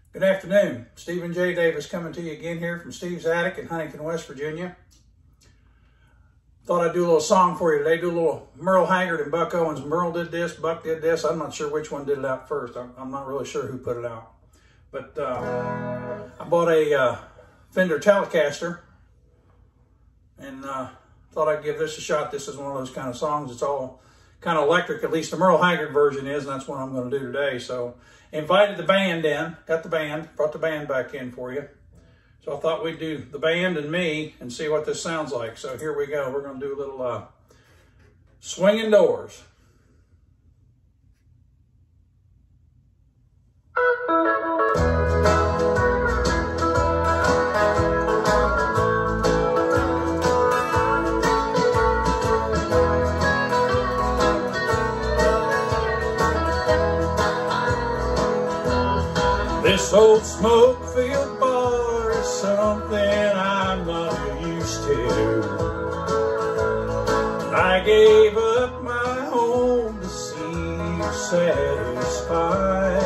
Good afternoon. Stephen J. Davis coming to you again here from Steve's Attic in Huntington, West Virginia. Thought I'd do a little song for you today. Do a little Merle Haggard and Buck Owens. Merle did this, Buck did this. I'm not sure which one did it out first. I'm not really sure who put it out. But I bought a Fender Telecaster and thought I'd give this a shot. This is one of those kind of songs. It's all kind of electric, at least the Merle Haggard version is, and that's what I'm going to do today. So invited the band in, got the band, brought the band back in for you. So I thought we'd do the band and me and see what this sounds like. So here we go. We're going to do a little Swinging Doors. This old smoke-filled bar is something I'm not used to. I gave up my home to see you satisfied.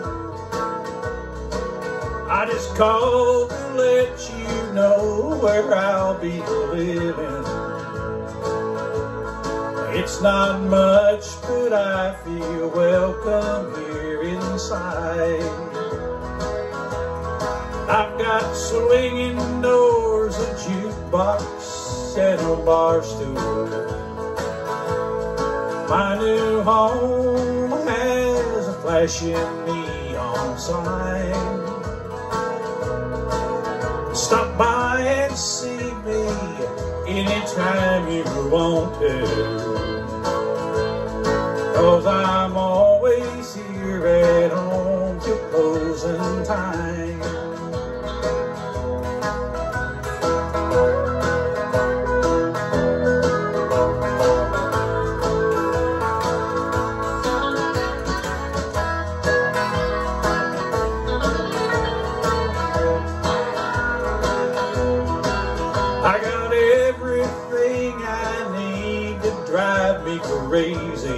I just called to let you know where I'll be living. It's not much, but I feel welcome here inside. I've got swinging doors, a jukebox, and a bar stool. My new home has a flashing neon sign. Stop by and see me anytime you want to, 'cause I'm always here at home till closing time. I got everything I need to drive me crazy,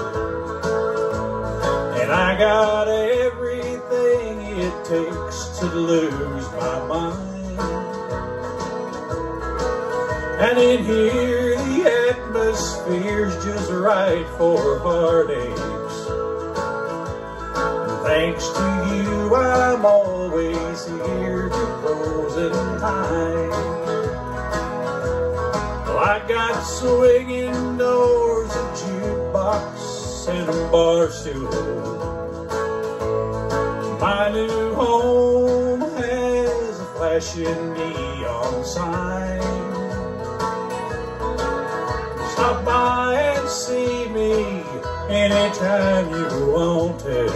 and I got everything it takes to lose my mind. And in here the atmosphere's just right for heartaches. And thanks to you I'm always here till closing time. I got swinging doors, a jukebox, and a bar stool. My new home has a flashing neon sign. Stop by and see me anytime you want to,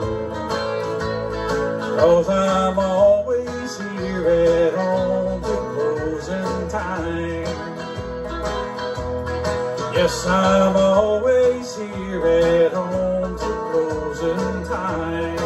'cause I'm always here at home till closing time. Yes, I'm always here at home till closing time.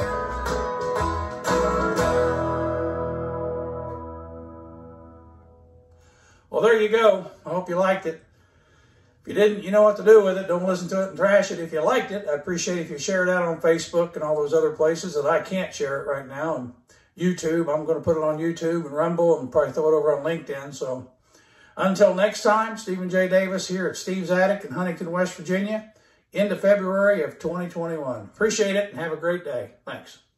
Well, there you go. I hope you liked it. If you didn't, you know what to do with it. Don't listen to it and trash it. If you liked it, I appreciate if you share it out on Facebook and all those other places that I can't share it right now. And YouTube, I'm going to put it on YouTube and Rumble and probably throw it over on LinkedIn. So until next time, Stephen J. Davis here at Steve's Attic in Huntington, West Virginia, into February of 2021. Appreciate it and have a great day. Thanks.